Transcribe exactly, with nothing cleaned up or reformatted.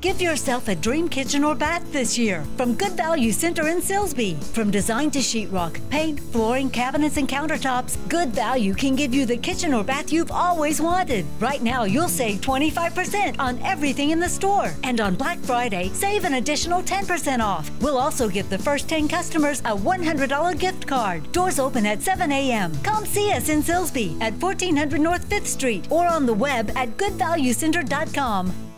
Give yourself a dream kitchen or bath this year from Goodvalue Center in Silsbee. From design to sheetrock, paint, flooring, cabinets, and countertops, Goodvalue can give you the kitchen or bath you've always wanted. Right now, you'll save twenty-five percent on everything in the store. And on Black Friday, save an additional ten percent off. We'll also give the first ten customers a one hundred dollar gift card. Doors open at seven A M Come see us in Silsbee at fourteen hundred North fifth Street or on the web at good value center dot com.